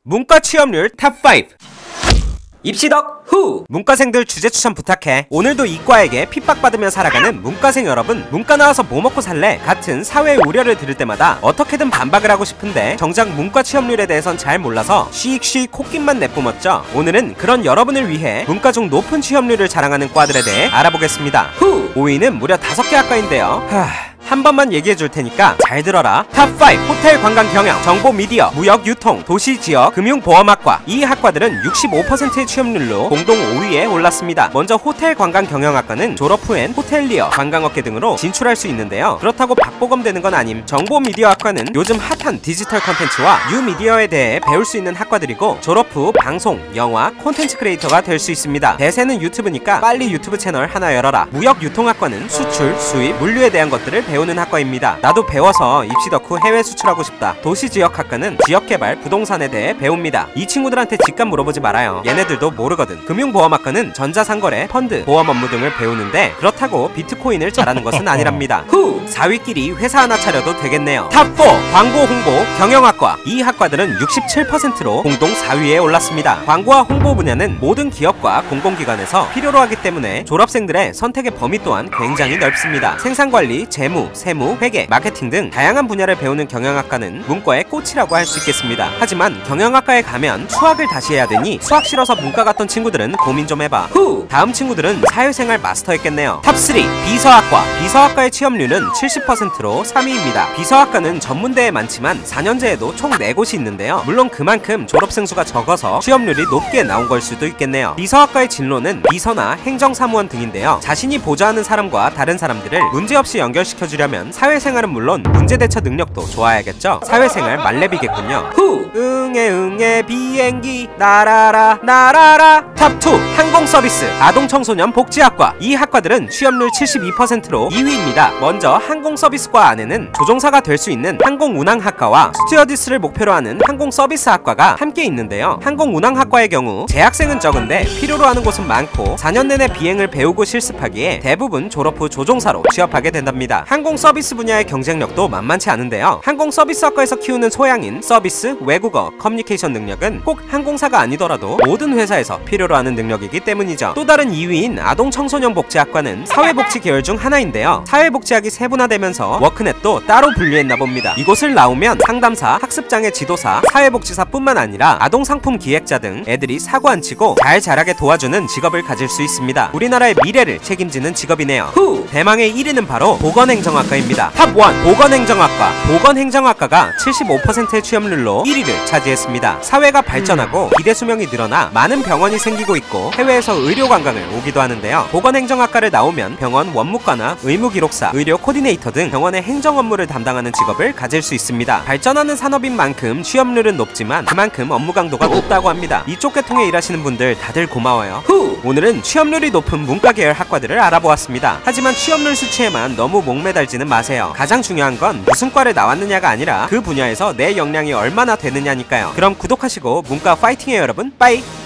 문과 취업률 탑5 입시덕 후! 문과생들 주제 추천 부탁해. 오늘도 이과에게 핍박받으며 살아가는 문과생 여러분, 문과 나와서 뭐 먹고 살래? 같은 사회의 우려를 들을 때마다 어떻게든 반박을 하고 싶은데 정작 문과 취업률에 대해선 잘 몰라서 씩씩 콧김만 내뿜었죠. 오늘은 그런 여러분을 위해 문과 중 높은 취업률을 자랑하는 과들에 대해 알아보겠습니다. 후! 5위는 무려 5개 학과인데요. 한 번만 얘기해 줄 테니까 잘 들어라. 탑5 호텔 관광 경영, 정보 미디어, 무역 유통, 도시 지역, 금융 보험학과. 이 학과들은 65%의 취업률로 공동 5위에 올랐습니다. 먼저 호텔 관광 경영학과는 졸업 후엔 호텔리어, 관광업계 등으로 진출할 수 있는데요. 그렇다고 박보검 되는 건 아님. 정보 미디어 학과는 요즘 핫한 디지털 컨텐츠와 뉴미디어에 대해 배울 수 있는 학과들이고 졸업 후 방송, 영화, 콘텐츠 크리에이터가 될 수 있습니다. 대세는 유튜브니까 빨리 유튜브 채널 하나 열어라. 무역 유통학과는 수출, 수입, 물류에 대한 것들을 배우는 학과입니다. 나도 배워서 입시 덕후 해외 수출하고 싶다. 도시지역학과는 지역개발, 부동산에 대해 배웁니다. 이 친구들한테 직감 물어보지 말아요. 얘네들도 모르거든. 금융보험학과는 전자상거래, 펀드, 보험 업무 등을 배우는데 그렇다고 비트코인을 잘하는 것은 아니랍니다. 후! 4위끼리 회사 하나 차려도 되겠네요. 탑4 광고 홍보 경영학과. 이 학과들은 67%로 공동 4위에 올랐습니다. 광고와 홍보 분야는 모든 기업과 공공기관에서 필요로 하기 때문에 졸업생들의 선택의 범위 또한 굉장히 넓습니다. 생산관리, 재무, 세무, 회계, 마케팅 등 다양한 분야를 배우는 경영학과는 문과의 꽃이라고 할 수 있겠습니다. 하지만 경영학과에 가면 수학을 다시 해야 되니 수학 싫어서 문과 갔던 친구들은 고민 좀 해봐. 후! 다음 친구들은 사회생활 마스터했겠네요. 탑3 비서학과. 비서학과의 취업률은 70%로 3위입니다. 비서학과는 전문대에 많지만 4년제에도 총 4곳이 있는데요. 물론 그만큼 졸업생 수가 적어서 취업률이 높게 나온 걸 수도 있겠네요. 비서학과의 진로는 비서나 행정사무원 등인데요. 자신이 보좌하는 사람과 다른 사람들을 문제없이 연결시켜주려면 사회생활은 물론 문제대처 능력도 좋아야겠죠. 사회생활 만렙이겠군요. 후! 응애 비행기 날아라 날아라. 탑2 항공서비스 아동청소년 복지학과. 이 학과들은 취업률 72%로 2위입니다. 먼저 항공서비스과 안에는 조종사가 될 수 있는 항공운항학과와 스튜어디스를 목표로 하는 항공서비스학과가 함께 있는데요. 항공운항학과의 경우 재학생은 적은데 필요로 하는 곳은 많고 4년 내내 비행을 배우고 실습하기에 대부분 졸업 후 조종사로 취업하게 된답니다. 항공서비스 분야의 경쟁력도 만만치 않은데요. 항공서비스학과에서 키우는 소양인 서비스, 외국어, 커뮤니케이션 능력은 꼭 항공사가 아니더라도 모든 회사에서 필요로 하는 능력이기 때문이죠. 또 다른 2위인 아동청소년 복지학과는 사회복지 계열 중 하나인데요. 사회복지학이 세분화되면서 워크넷도 따로 분류했나 봅니다. 이곳을 나오면 상담사, 학습장애 지도사, 사회복지사뿐만 아니라 아동상품 기획자 등 애들이 사고 안 치고 잘 자라게 도와주는 직업을 가질 수 있습니다. 우리나라의 미래를 책임지는 직업이네요. 후! 대망의 1위는 바로 보건행정학과입니다. 탑1 보건행정학과. 보건행정학과가 75%의 취업률로 1위를 차지했습니다. 사회가 발전하고 기대 수명이 늘어나 많은 병원이 생기고 있고 해외에서 의료 관광을 오기도 하는데요. 보건행정학과를 나오면 병원 원무과나 의무기록사, 의료 코디네이터 등 병원의 행정 업무를 담당하는 직업을 가질 수 있습니다. 발전하는 산업인 만큼 취업률은 높지만 그만큼 업무 강도가 높다고 합니다. 이쪽 계통에 일하시는 분들 다들 고마워요. 후! 오늘은 취업률이 높은 문과 계열 학과들을 알아보았습니다. 하지만 취업률 수치에만 너무 목매달지는 마세요. 가장 중요한 건 무슨 과를 나왔느냐가 아니라 그 분야에서 내 역량이 얼마나 되느냐니까요. 그럼 구독하시고 문과 파이팅해요 여러분. 빠이!